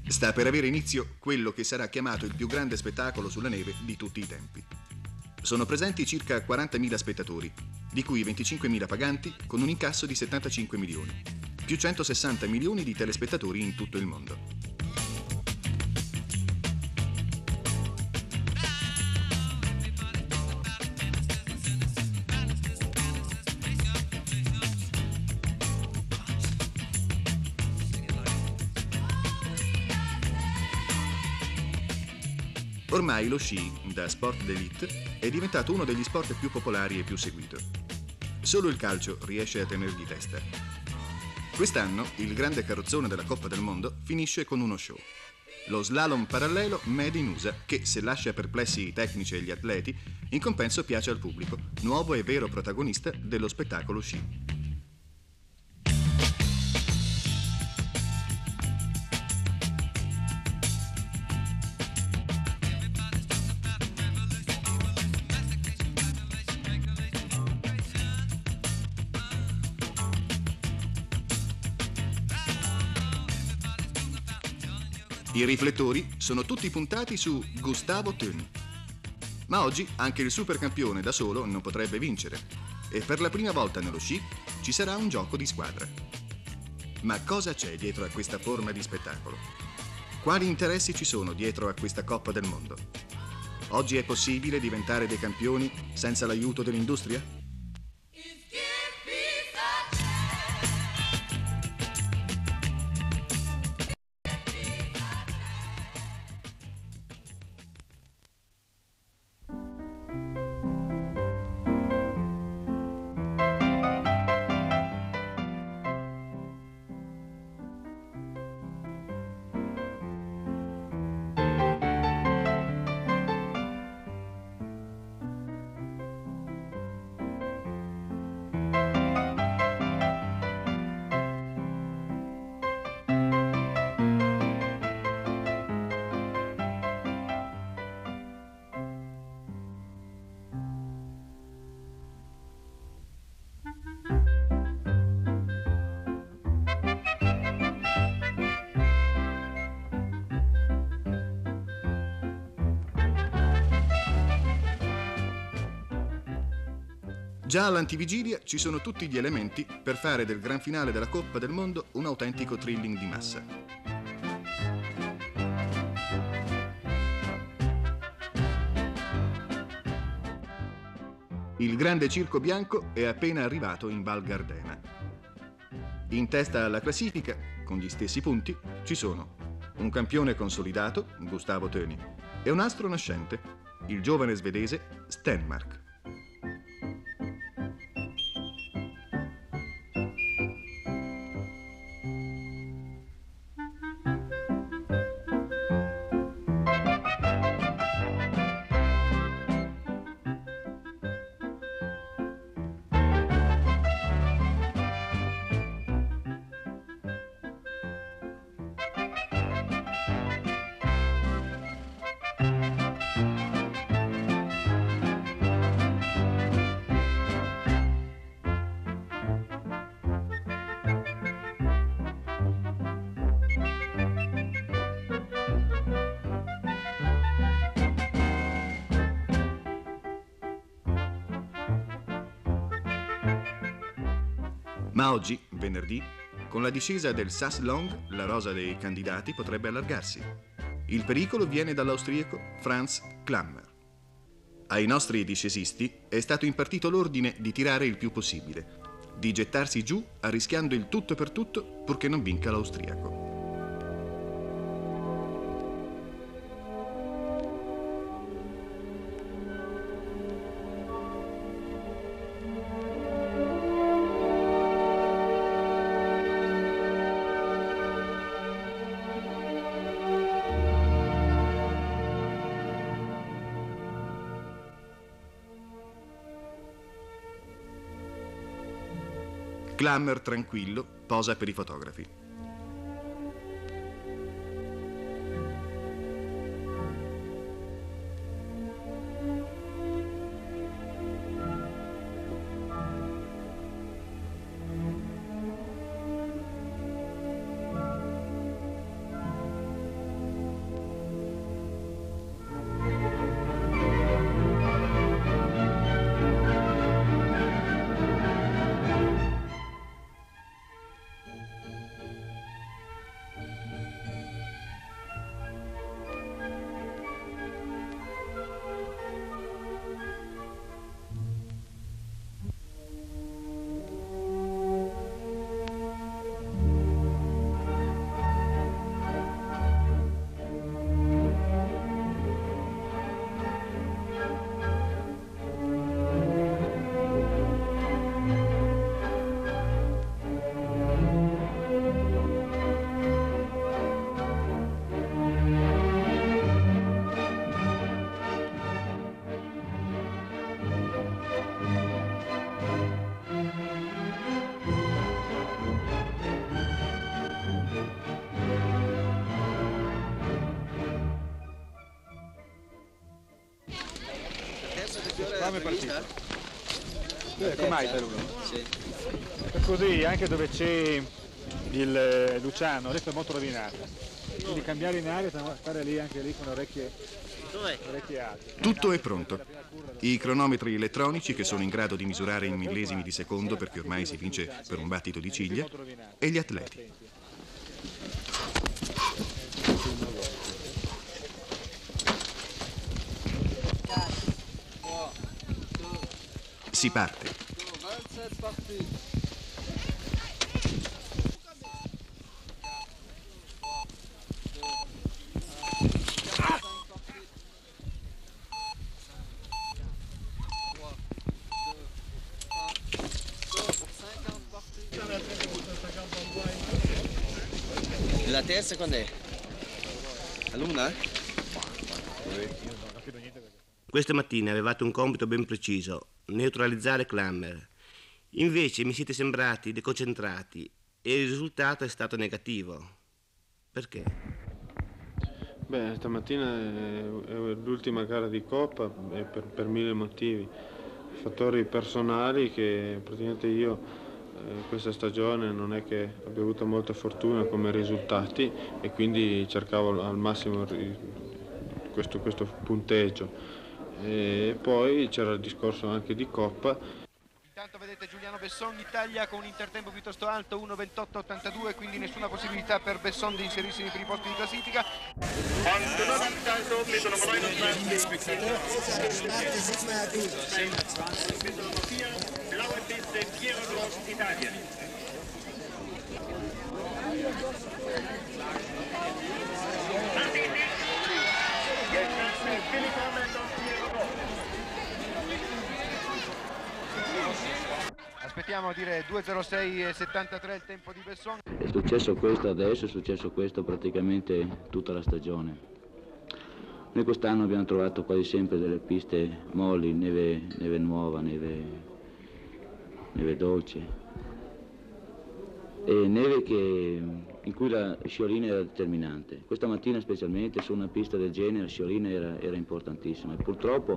Sta per avere inizio quello che sarà chiamato il più grande spettacolo sulla neve di tutti i tempi. Sono presenti circa 40.000 spettatori, di cui 25.000 paganti, con un incasso di 75 milioni, più 160 milioni di telespettatori in tutto il mondo. Ormai lo sci, da sport d'élite, è diventato uno degli sport più popolari e più seguito. Solo il calcio riesce a tenergli testa. Quest'anno il grande carrozzone della Coppa del Mondo finisce con uno show. Lo slalom parallelo Made in USA, che se lascia perplessi i tecnici e gli atleti, in compenso piace al pubblico, nuovo e vero protagonista dello spettacolo sci. I riflettori sono tutti puntati su Gustavo Thöni. Ma oggi anche il supercampione da solo non potrebbe vincere e per la prima volta nello sci ci sarà un gioco di squadra. Ma cosa c'è dietro a questa forma di spettacolo? Quali interessi ci sono dietro a questa Coppa del Mondo? Oggi è possibile diventare dei campioni senza l'aiuto dell'industria? Già all'antivigilia ci sono tutti gli elementi per fare del gran finale della Coppa del Mondo un autentico thrilling di massa. Il grande circo bianco è appena arrivato in Val Gardena. In testa alla classifica, con gli stessi punti, ci sono un campione consolidato, Gustavo Thöni, e un astro nascente, il giovane svedese Stenmark. Ma oggi, venerdì, con la discesa del Sas Long, la rosa dei candidati potrebbe allargarsi. Il pericolo viene dall'austriaco Franz Klammer. Ai nostri discesisti è stato impartito l'ordine di tirare il più possibile, di gettarsi giù arrischiando il tutto per tutto purché non vinca l'austriaco. Klammer, tranquillo, posa per i fotografi. Come è partita? Com'hai per uno? Sì. Così, anche dove c'è il Luciano, adesso è molto rovinato. Quindi cambiare in aria, stare lì anche lì con orecchie alte. Tutto è pronto. I cronometri elettronici che sono in grado di misurare in millesimi di secondo, perché ormai si vince per un battito di ciglia, e gli atleti. Si parte. La terza quando è? All'una? Questa mattina avevate un compito ben preciso, neutralizzare Klammer. Invece mi siete sembrati deconcentrati e il risultato è stato negativo. Perché? Beh, stamattina è l'ultima gara di Coppa e per mille motivi. Fattori personali che praticamente io questa stagione non è che abbia avuto molta fortuna come risultati e quindi cercavo al massimo questo punteggio. E poi c'era il discorso anche di Coppa. Intanto vedete Giuliano Besson in Italia con un intertempo piuttosto alto, 1.28.82, quindi nessuna possibilità per Besson di inserirsi nei primi posti di classifica. Aspettiamo a dire 2.06.73 il tempo di Besson. È successo questo adesso, è successo questo praticamente tutta la stagione. Noi quest'anno abbiamo trovato quasi sempre delle piste molli, neve nuova, neve dolce. E neve in cui la sciolina era determinante. Questa mattina specialmente su una pista del genere la sciolina era importantissima e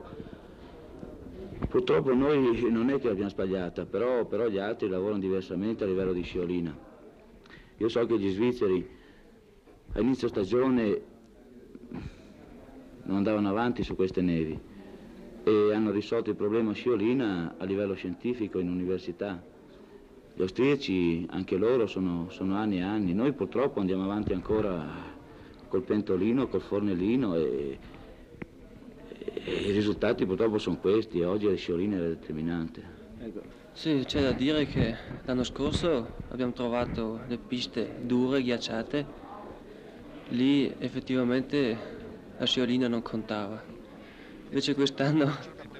purtroppo noi non è che l'abbiamo sbagliata, però gli altri lavorano diversamente a livello di sciolina. Io so che gli svizzeri a inizio stagione non andavano avanti su queste nevi e hanno risolto il problema sciolina a livello scientifico in università. Gli austriaci, anche loro, sono anni e anni. Noi purtroppo andiamo avanti ancora col pentolino, col fornellino e i risultati purtroppo sono questi, e oggi la sciolina è determinante. Sì, c'è da dire che l'anno scorso abbiamo trovato le piste dure, ghiacciate, lì effettivamente la sciolina non contava. Invece quest'anno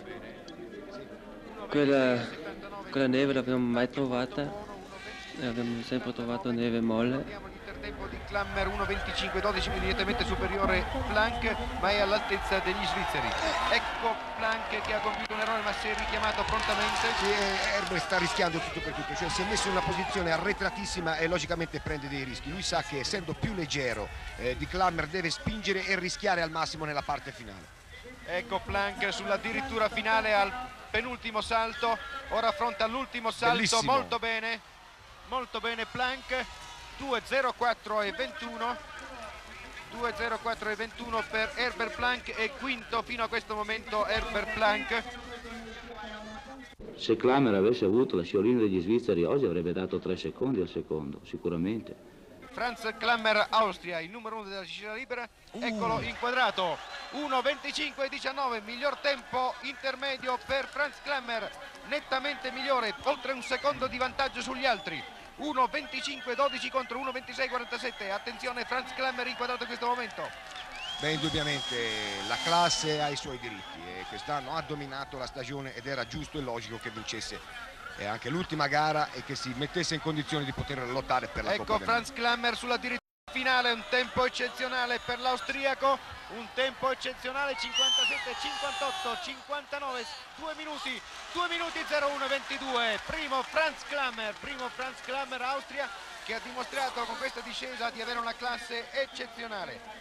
quella neve l'abbiamo mai trovata, abbiamo sempre trovato neve molle. Tempo di Klammer 1.25.12, immediatamente superiore Planck, ma è all'altezza degli svizzeri. Ecco Planck che ha compiuto un errore ma si è richiamato prontamente. Sì, Herbert sta rischiando tutto per tutto, cioè si è messo in una posizione arretratissima e logicamente prende dei rischi. Lui sa che essendo più leggero di Klammer deve spingere e rischiare al massimo nella parte finale. Ecco Planck sull'addirittura finale al penultimo salto, ora affronta l'ultimo salto. Bellissimo. Molto bene Planck. 2.04.21 per Herbert Planck e quinto fino a questo momento Herbert Planck. Se Klammer avesse avuto la sciolina degli svizzeri oggi avrebbe dato 3 secondi al secondo, sicuramente. Franz Klammer, Austria, il numero 1 della discesa libera, eccolo inquadrato, 1.25.19, miglior tempo intermedio per Franz Klammer, nettamente migliore, oltre un secondo di vantaggio sugli altri. 1.25.12 contro 1.26.47. Attenzione, Franz Klammer inquadrato in questo momento. Beh, indubbiamente la classe ha i suoi diritti e quest'anno ha dominato la stagione ed era giusto e logico che vincesse anche l'ultima gara e che si mettesse in condizione di poter lottare per la Coppa del Mondo. Ecco Franz Klammer sulla dirittura finale, un tempo eccezionale per l'austriaco, un tempo eccezionale, 57, 58, 59, 2 minuti 01.22, primo Franz Klammer Austria, che ha dimostrato con questa discesa di avere una classe eccezionale.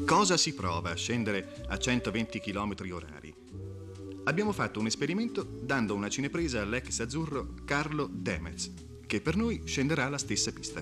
Cosa si prova a scendere a 120 km/h? Abbiamo fatto un esperimento dando una cinepresa all'ex azzurro Carlo Demez, che per noi scenderà alla stessa pista.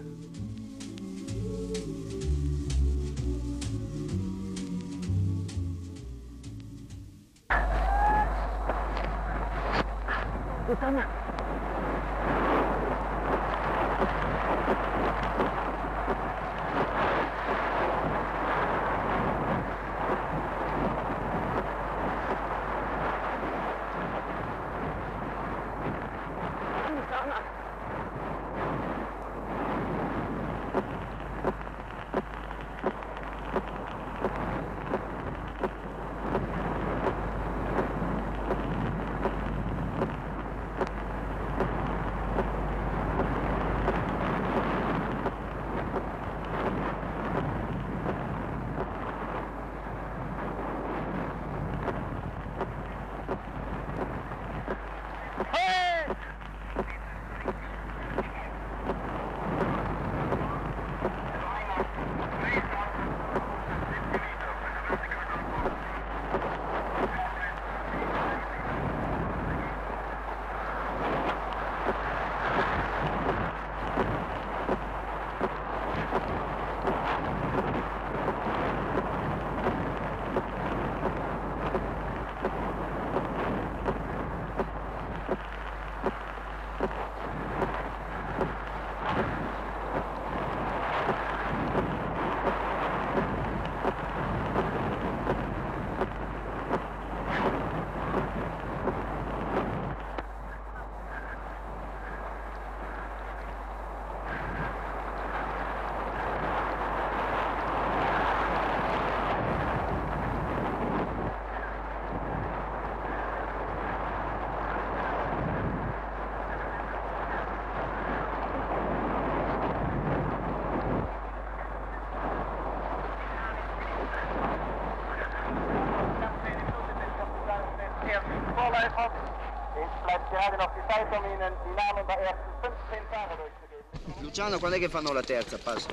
Luciano, quando è che fanno la terza? Passa.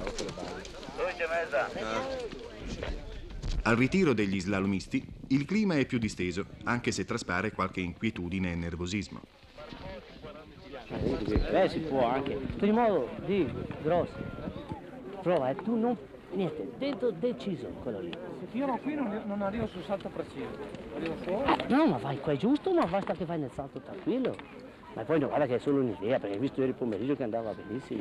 12:30. Al ritiro degli slalomisti il clima è più disteso, anche se traspare qualche inquietudine e nervosismo. Si può anche. Per il modo di grossi. Prova, tu non. Niente, dentro deciso quello lì. Se io qui non arrivo sul salto preciso. Arrivo fuori. No, ma vai qua giusto, ma basta che vai nel salto tranquillo. Ma poi no, guarda che è solo un'idea, perché hai visto ieri pomeriggio che andava benissimo.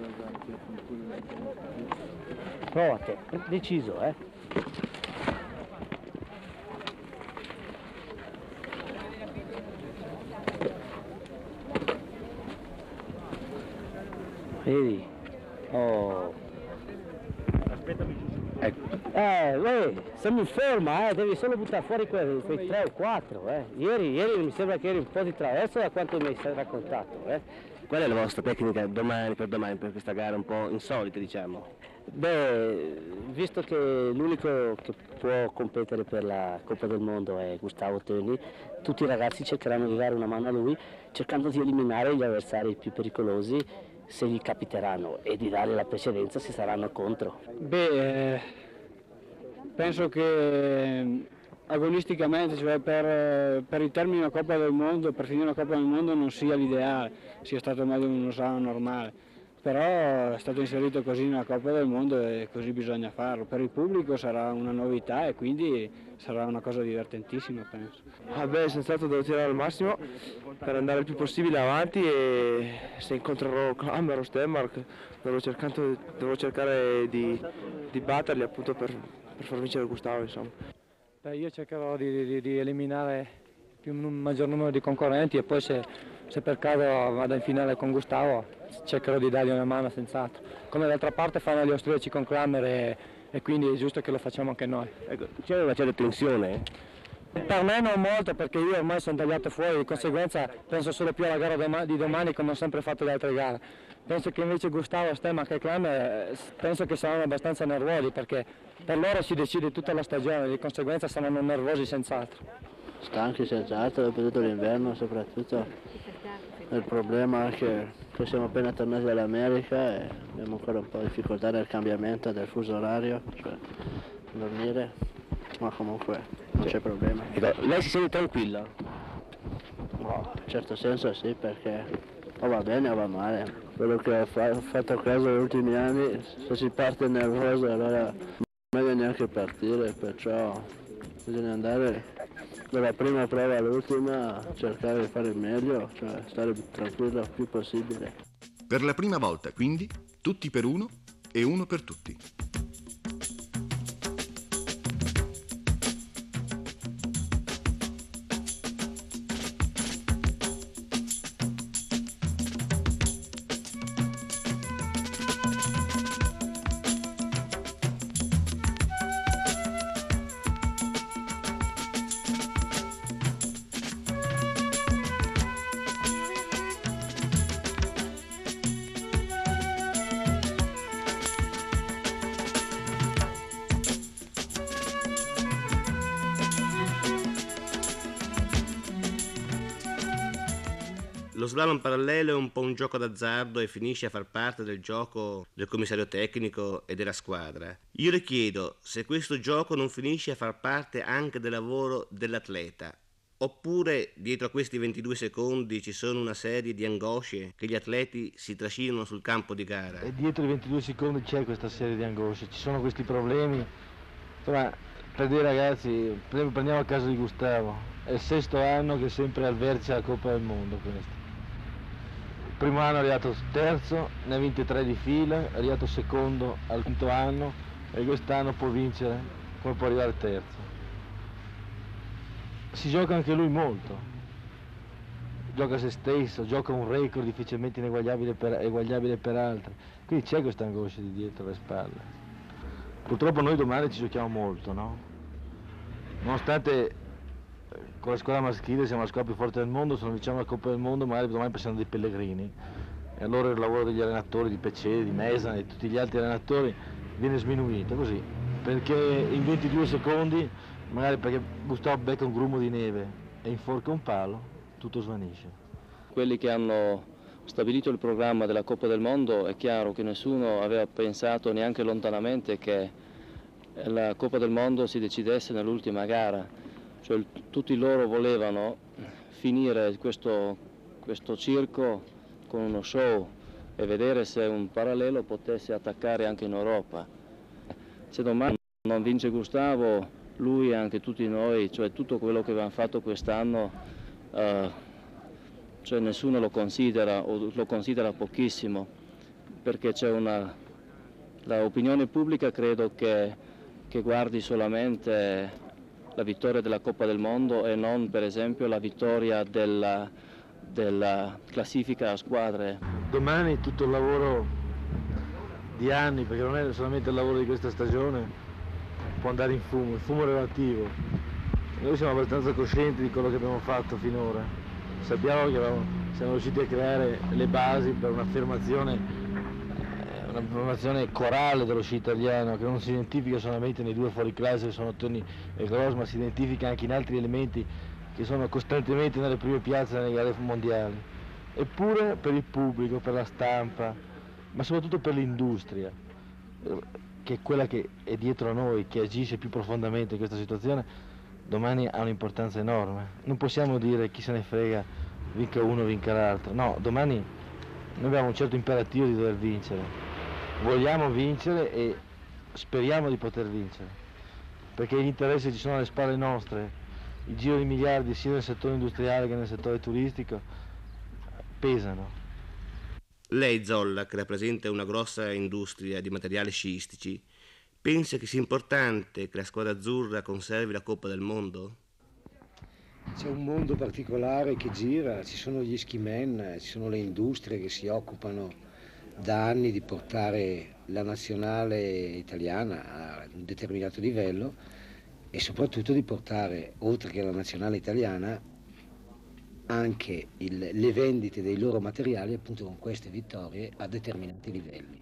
Prova te, deciso, Vedi? Oh. Aspettami giù. Se mi ferma, devi solo buttare fuori quei 3 o 4, Ieri mi sembra che eri un po' di traverso da quanto mi hai raccontato, Qual è la vostra tecnica per questa gara un po' insolita, diciamo? Beh, visto che l'unico che può competere per la Coppa del Mondo è Gustavo Tönny, tutti i ragazzi cercheranno di dare una mano a lui, cercando di eliminare gli avversari più pericolosi se gli capiteranno e di dare la precedenza se saranno contro. Beh, penso che agonisticamente, cioè per il termine della Coppa del Mondo, per finire la Coppa del Mondo non sia l'ideale, sia stato meglio uno slalom normale, però è stato inserito così nella Coppa del Mondo e così bisogna farlo. Per il pubblico sarà una novità e quindi sarà una cosa divertentissima, penso. Senz'altro devo tirare al massimo per andare il più possibile avanti e se incontrerò Klammer o Stenmark devo cercare di batterli appunto per far vincere Gustavo, insomma. Io cercherò di eliminare un maggior numero di concorrenti e poi se per caso vado in finale con Gustavo cercherò di dargli una mano senz'altro. Come d'altra parte fanno gli austriaci con Klammer e quindi è giusto che lo facciamo anche noi. Ecco, c'è una certa tensione? Per me non molto, perché io ormai sono tagliato fuori, di conseguenza penso solo più alla gara di domani come ho sempre fatto le altre gare. Penso che invece Gustavo, Stenmark e Klammer penso che saranno abbastanza nervosi perché per loro si decide tutta la stagione, di conseguenza saranno nervosi senz'altro. Stanchi senz'altro, dopo l'inverno soprattutto. Il problema è che siamo appena tornati dall'America e abbiamo ancora un po' di difficoltà nel cambiamento del fuso orario. dormire, ma comunque non c'è problema. Lei si sente tranquilla? No, in certo senso sì, perché o va bene o va male. Quello che ho fatto caso negli ultimi anni, se si parte nervoso allora non è meglio neanche partire, perciò bisogna andare dalla prima prova all'ultima, cercare di fare il meglio, cioè stare tranquillo il più possibile. Per la prima volta, quindi, tutti per uno e uno per tutti. Lo slalom parallelo è un po' un gioco d'azzardo e finisce a far parte del gioco del commissario tecnico e della squadra. Io le chiedo se questo gioco non finisce a far parte anche del lavoro dell'atleta, oppure dietro a questi 22 secondi ci sono una serie di angosce che gli atleti si trascinano sul campo di gara. E dietro i 22 secondi c'è questa serie di angosce, ci sono questi problemi. Insomma, per dire ragazzi, prendiamo il caso di Gustavo, è il 6º anno che è sempre al vertice della Coppa del Mondo questo. Il primo anno è arrivato terzo, ne ha vinte 3 di fila, è arrivato secondo al 5º anno e quest'anno può vincere come può arrivare terzo. Si gioca anche lui molto, gioca se stesso, gioca un record difficilmente ineguagliabile per altri, quindi c'è questa angoscia di dietro alle spalle. Purtroppo noi domani ci giochiamo molto, no? Nonostante con la squadra maschile siamo la squadra più forte del mondo, sono diciamo alla Coppa del Mondo, magari domani passiamo dei pellegrini e allora il lavoro degli allenatori, di Pecce, di Mesa e tutti gli altri allenatori viene sminuito così, perché in 22 secondi, magari perché Gustavo becca un grumo di neve e inforca un palo, tutto svanisce. Quelli che hanno stabilito il programma della Coppa del Mondo è chiaro che nessuno aveva pensato neanche lontanamente che la Coppa del Mondo si decidesse nell'ultima gara. Cioè, tutti loro volevano finire questo circo con uno show e vedere se un parallelo potesse attaccare anche in Europa. Se domani non vince Gustavo, lui e anche tutti noi, cioè tutto quello che abbiamo fatto quest'anno, cioè nessuno lo considera o lo considera pochissimo, perché c'è l'opinione pubblica credo che guardi solamente la vittoria della Coppa del Mondo e non per esempio la vittoria della classifica a squadre. Domani tutto il lavoro di anni, perché non è solamente il lavoro di questa stagione, può andare in fumo, il fumo relativo. Noi siamo abbastanza coscienti di quello che abbiamo fatto finora, sappiamo che siamo riusciti a creare le basi per un'affermazione corale dello sci italiano, che non si identifica solamente nei 2 fuoriclasse che sono Toni e Gross, ma si identifica anche in altri elementi che sono costantemente nelle prime piazze nelle gare mondiali. Eppure per il pubblico, per la stampa, ma soprattutto per l'industria, che è quella che è dietro a noi, che agisce più profondamente in questa situazione, domani ha un'importanza enorme. Non possiamo dire chi se ne frega, vinca uno, vinca l'altro. No, domani noi abbiamo un certo imperativo di dover vincere. Vogliamo vincere e speriamo di poter vincere, perché gli interessi ci sono alle spalle nostre, il giro di miliardi sia nel settore industriale che nel settore turistico pesano. Lei, Zolla, che rappresenta una grossa industria di materiali sciistici, pensa che sia importante che la squadra azzurra conservi la Coppa del Mondo? C'è un mondo particolare che gira, ci sono gli skimen, ci sono le industrie che si occupano da anni di portare la nazionale italiana a un determinato livello e soprattutto di portare, oltre che la nazionale italiana, anche le vendite dei loro materiali appunto con queste vittorie a determinati livelli.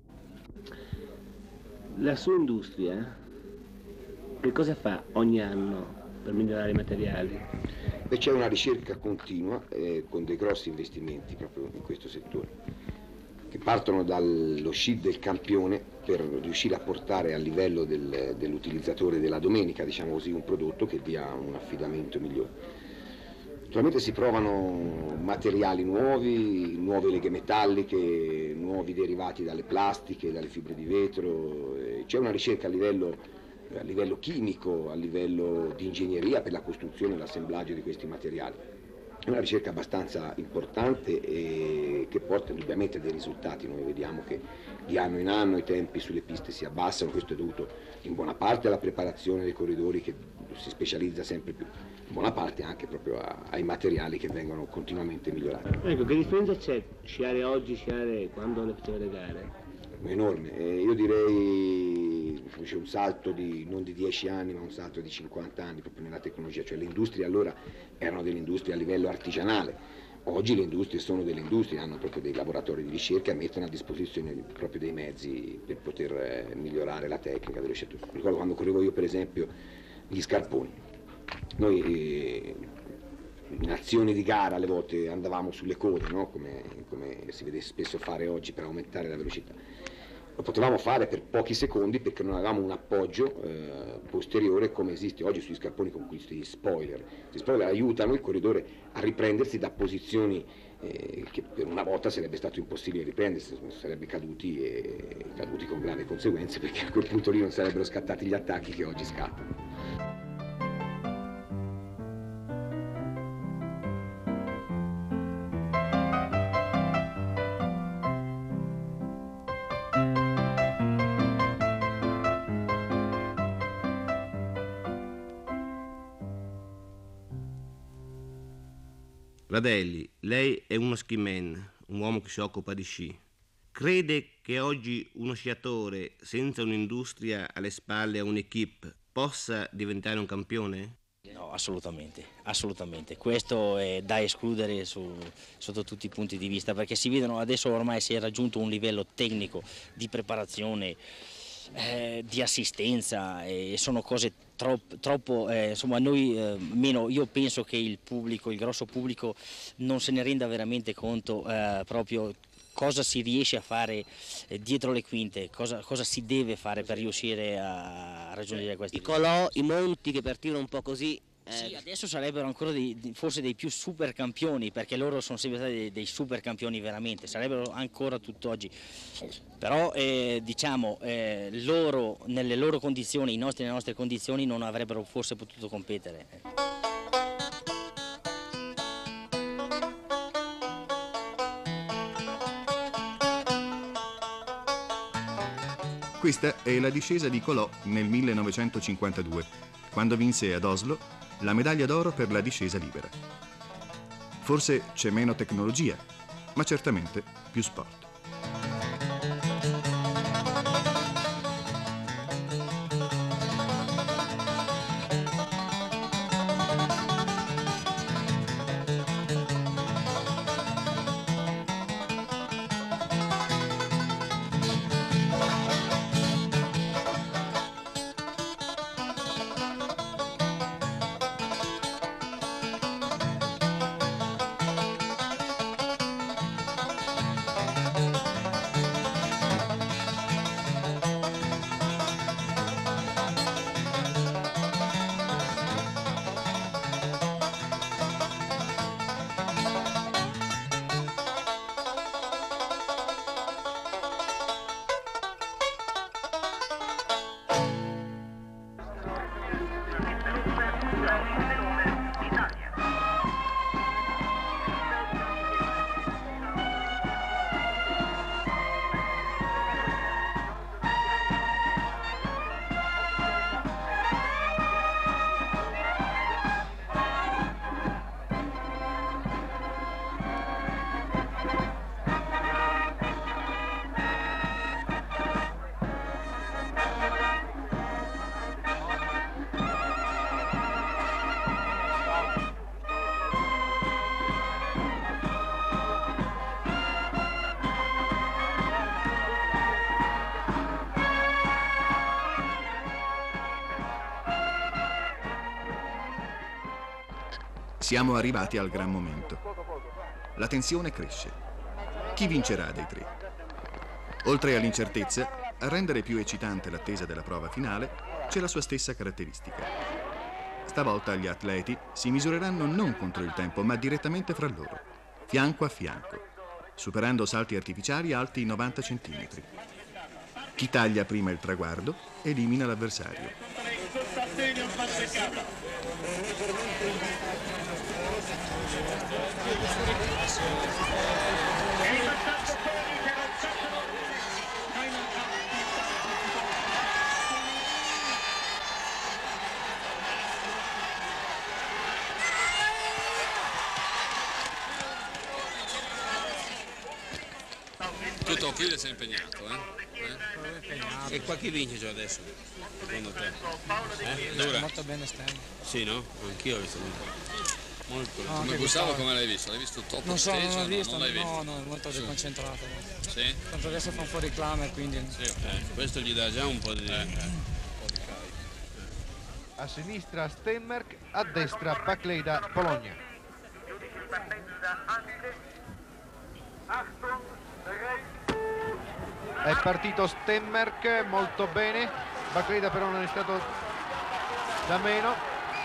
La sua industria che cosa fa ogni anno per migliorare i materiali? C'è una ricerca continua con dei grossi investimenti proprio in questo settore, che partono dallo sci del campione per riuscire a portare a livello dell'utilizzatore della domenica, diciamo così, un prodotto che dia un affidamento migliore. Naturalmente si provano materiali nuovi, nuove leghe metalliche, nuovi derivati dalle plastiche, dalle fibre di vetro, c'è una ricerca a livello chimico, a livello di ingegneria per la costruzione e l'assemblaggio di questi materiali. È una ricerca abbastanza importante e che porta indubbiamente a dei risultati. Noi vediamo che di anno in anno i tempi sulle piste si abbassano, questo è dovuto in buona parte alla preparazione dei corridori che si specializza sempre più, in buona parte anche proprio ai materiali che vengono continuamente migliorati. Ecco, che differenza c'è sciare oggi, sciare quando le faceva le gare? Enorme, io direi c'è un salto non di 10 anni ma un salto di 50 anni proprio nella tecnologia, cioè le industrie allora erano delle industrie a livello artigianale, oggi le industrie sono delle industrie, hanno proprio dei laboratori di ricerca e mettono a disposizione proprio dei mezzi per poter migliorare la tecnica delle sciature. Ricordo quando correvo io per esempio gli scarponi, noi in azioni di gara alle volte andavamo sulle code, no? come si vede spesso fare oggi per aumentare la velocità. Lo potevamo fare per pochi secondi perché non avevamo un appoggio posteriore come esiste oggi sugli scarponi con questi spoiler. Questi spoiler aiutano il corridore a riprendersi da posizioni che per una volta sarebbe stato impossibile riprendersi, sarebbe caduti con gravi conseguenze perché a quel punto lì non sarebbero scattati gli attacchi che oggi scattano. Radelli, lei è uno skiman, un uomo che si occupa di sci. Crede che oggi uno sciatore senza un'industria alle spalle e un'equipe possa diventare un campione? No, assolutamente, assolutamente. Questo è da escludere sotto tutti i punti di vista, perché si vedono adesso ormai si è raggiunto un livello tecnico di preparazione, di assistenza, e sono cose troppo insomma noi meno, io penso che il pubblico, il grosso pubblico non se ne renda veramente conto proprio cosa si riesce a fare dietro le quinte, cosa si deve fare per riuscire a raggiungere questi I monti che per dire un po' così. Sì, adesso sarebbero ancora forse dei più super campioni, perché loro sono sempre stati dei super campioni veramente, sarebbero ancora tutt'oggi, però diciamo loro nelle loro condizioni, nelle nostre condizioni non avrebbero forse potuto competere. Questa è la discesa di Colò nel 1952, quando vinse ad Oslo la medaglia d'oro per la discesa libera. Forse c'è meno tecnologia, ma certamente più sport. Siamo arrivati al gran momento. La tensione cresce. Chi vincerà dei tre? Oltre all'incertezza, A rendere più eccitante l'attesa della prova finale c'è la sua stessa caratteristica. Stavolta gli atleti si misureranno non contro il tempo, ma direttamente fra loro, fianco a fianco, superando salti artificiali alti 90 cm. Chi taglia prima il traguardo elimina l'avversario. Tu Topile sei impegnato, E qua chi vince già adesso, secondo te? Dura? Molto bene Stan. Sì, no? Anch'io ho visto molto. No, Come Gustavo come l'hai visto? L'hai visto top Non so, steso? non l'ho visto, non l'hai visto? no, è molto deconcentrato. Sì? Tanto adesso fa un po' di clamor, quindi... Sì. Questo gli dà già un po' di... A sinistra Stenmark, a destra Baklejda Pologna. È partito Stenmark molto bene, Baklejda però non è stato da meno.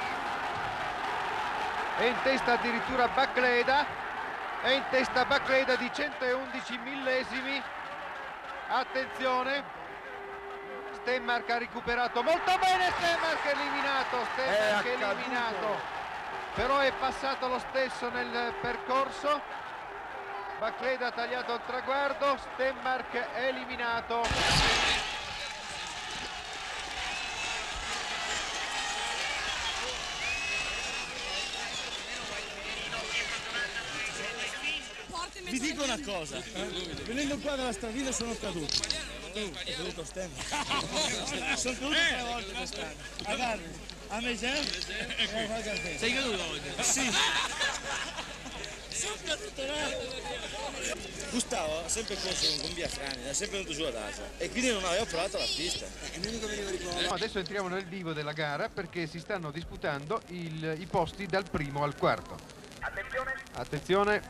È in testa addirittura Baklejda, è in testa Baklejda di 111 millesimi. Attenzione, Stenmark ha recuperato molto bene, Stenmark è eliminato, Stenmark è eliminato, però è passato lo stesso nel percorso. Baklejda ha tagliato il traguardo, Stenmark è eliminato. Vi dico una cosa, venendo qua dalla stradina sono caduto. Tu hai caduto Stenmark. Sono caduto 3 volte quest'anno. A Garni, a Megève e a Valgardese. Sei caduto oggi? Sì. Sono caduto Gustavo ha sempre corso con Via Frani, ha sempre venuto giù ad Asia e quindi non aveva provato la pista. Adesso entriamo nel vivo della gara perché si stanno disputando i posti dal primo al quarto. Attenzione.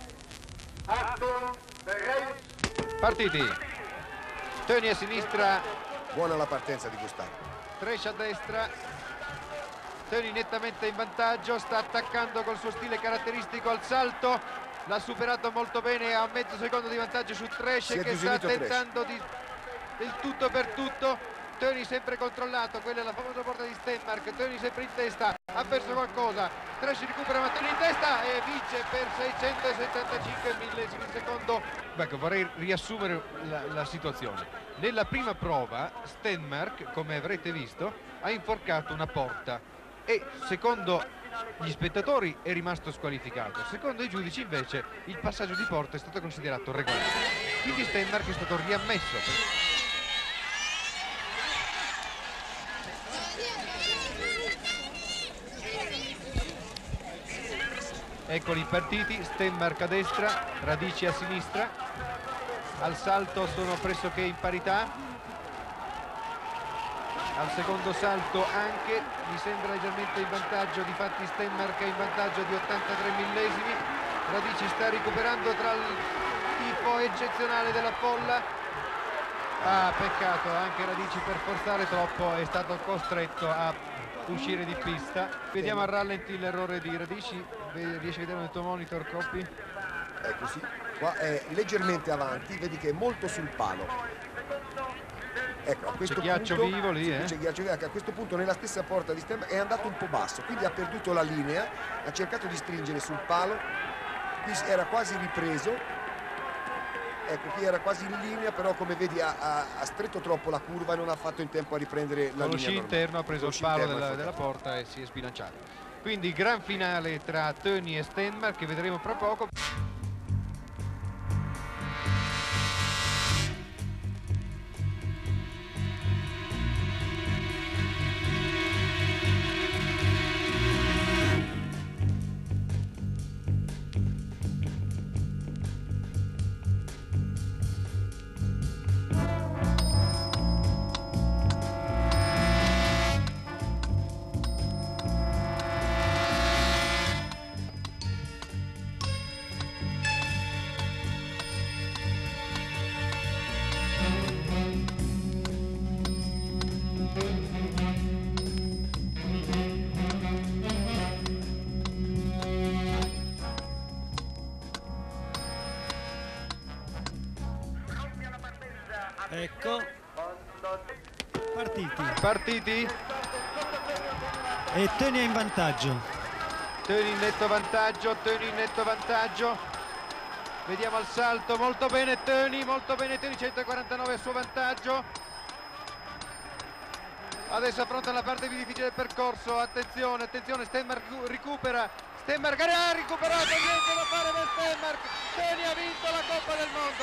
Partiti. Toni a sinistra. Buona la partenza di Gustavo. Tresh a destra. Toni nettamente in vantaggio, sta attaccando col suo stile caratteristico al salto, l'ha superato molto bene, ha mezzo secondo di vantaggio su Tresh che sta tentando del tutto per tutto. Toni sempre controllato, quella è la famosa porta di Stenmark. Toni sempre in testa, ha perso qualcosa, Tresh recupera ma Toni in testa e vince per 675 millesimi di secondo. Ecco, vorrei riassumere la situazione. Nella prima prova Stenmark, come avrete visto, ha inforcato una porta e secondo gli spettatori è rimasto squalificato, secondo i giudici invece il passaggio di porta è stato considerato regolare, quindi Stenmark è stato riammesso. Eccoli i partiti, Stenmark a destra, Radici a sinistra, al salto sono pressoché in parità, al secondo salto anche, mi sembra leggermente in vantaggio, difatti Stenmark è in vantaggio di 83 millesimi, Radici sta recuperando tra il tipo eccezionale della folla. Ah, peccato, anche Radici per forzare troppo è stato costretto a uscire di pista. Vediamo a rallenti l'errore di Radici, riesci a vedere nel tuo monitor, Coppi? Ecco sì, qua è leggermente avanti, vedi che è molto sul palo. Ecco, a questo ghiaccio punto, vivo lì, c'è ghiaccio vivo, a questo punto nella stessa porta di Stenmark è andato un po' basso, quindi ha perduto la linea, ha cercato di stringere sul palo, qui era quasi ripreso. Ecco, qui era quasi in linea, però come vedi ha stretto troppo la curva e non ha fatto in tempo a riprendere la linea. Con lo sci normale. interno ha preso il palo della porta e si è sbilanciato. Quindi gran finale tra Toni e Stenmark che vedremo fra poco. Ecco. Partiti. E Teuny è in vantaggio. Teuny in netto vantaggio. Vediamo al salto, molto bene Teuny, 149 a suo vantaggio. Adesso affronta la parte più difficile del percorso, attenzione, Stenmark recupera, Stenmark ha recuperato, niente da fare per Stenmark. Teuny ha vinto la Coppa del Mondo,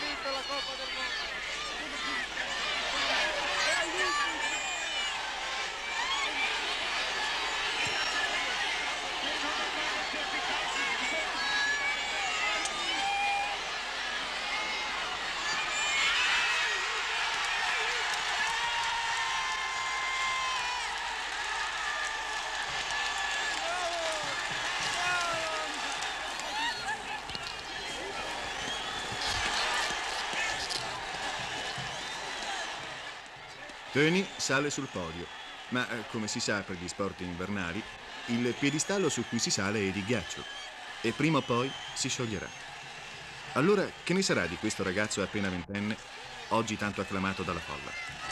Teuny sale sul podio, ma come si sa per gli sport invernali, il piedistallo su cui si sale è di ghiaccio e prima o poi si scioglierà. Allora, che ne sarà di questo ragazzo appena ventenne, oggi tanto acclamato dalla folla?